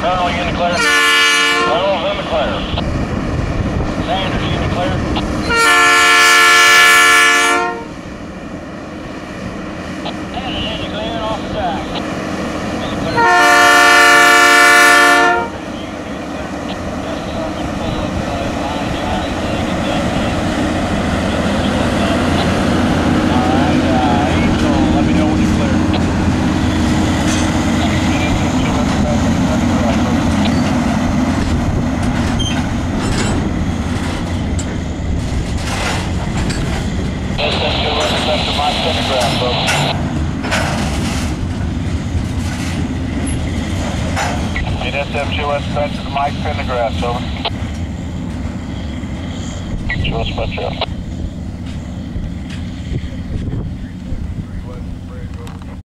Colonel, you in the clear? Colonel's in the clear. Sanders, you in the clear? Sanders in the clear and off the track. In the clear. SF2 back to the Mike Pendergrass, over. Show us about you.